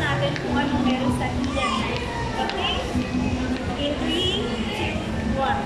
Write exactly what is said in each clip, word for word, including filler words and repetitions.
natin kung anong meron sa Ian. Okay? In three, two, one.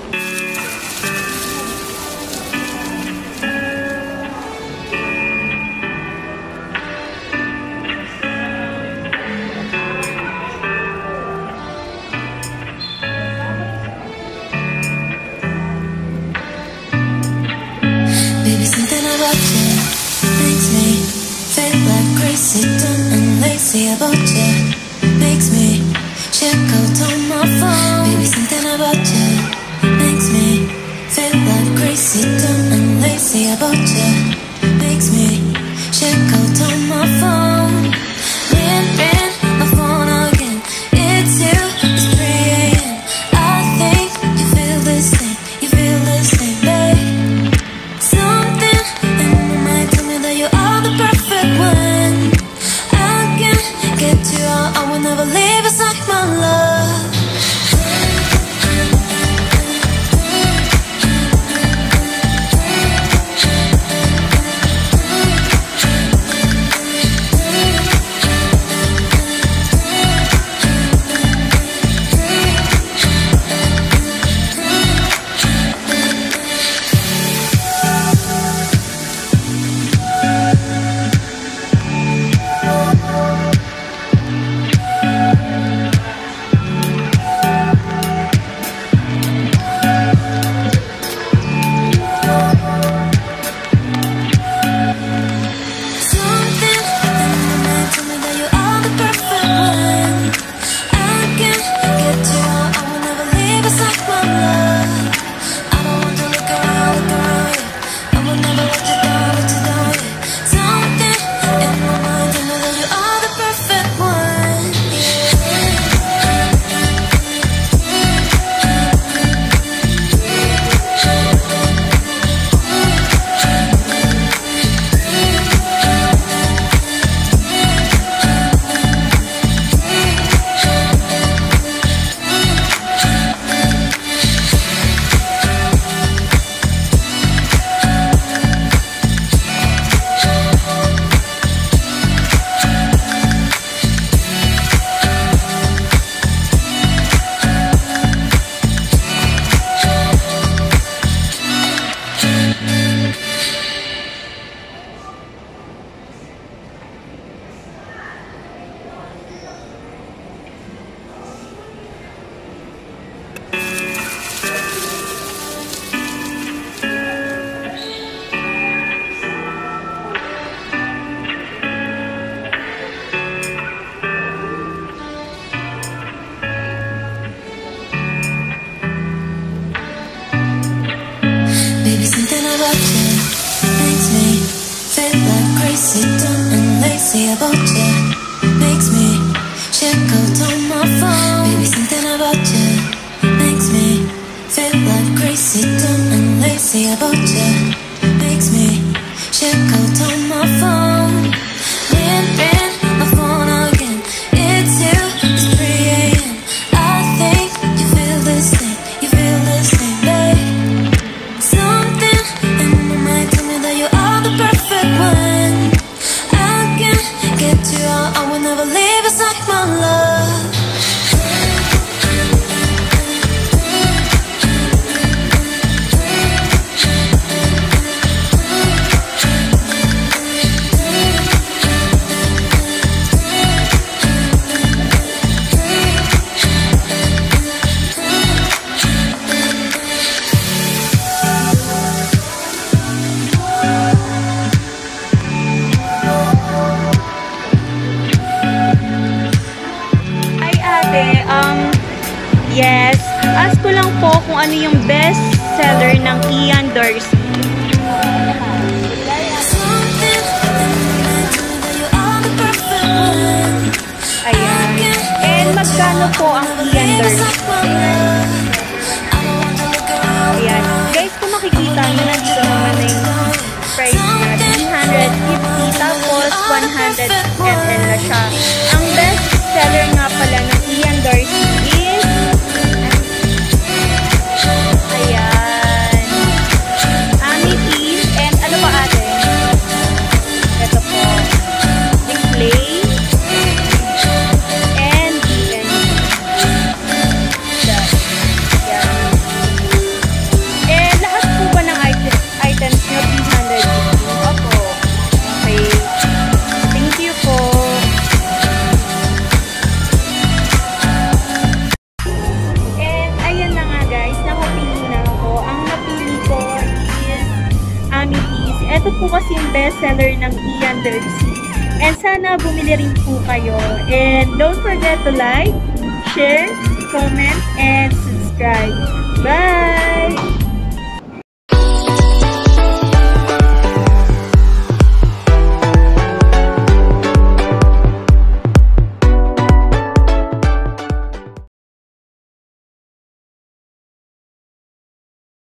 About you makes me check out on my phone. Baby, something about you makes me feel like crazy, dumb and lazy. About you makes me check out on my phone. Ring, ring, my phone again. It's you, it's three a m I think you feel this thing, you feel this thing, babe. Something in my mind tell me that you are the perfect one. Get you out, I will never leave, it's like my love. About you makes me check out on my phone. Baby, something about you makes me feel like crazy, dumb and lazy. About you makes me check out on my phone. Ring, ring, my phone again. It's you, it's three a m I think you feel this thing, you feel this thing, babe. Something in my mind tell me that you are the perfect one. Get you out, I will never leave, it's like my love. Yes, ask ko lang po kung ano yung best seller ng Ian Dorsey. Ayan. And magkano po ang Ian Dorsey? Ayan. Guys, kung makikita nyo na dito naman na yung price na three hundred fifty tapos one hundred milliliters na siya. Ang best seller nga pala ng Ian Dorsey is ayan, Amethyst, and ano pa ate? Ito po, display, bestseller ng Ian Dirty. And sana bumili rin po kayo. And don't forget to like, share, comment, and subscribe.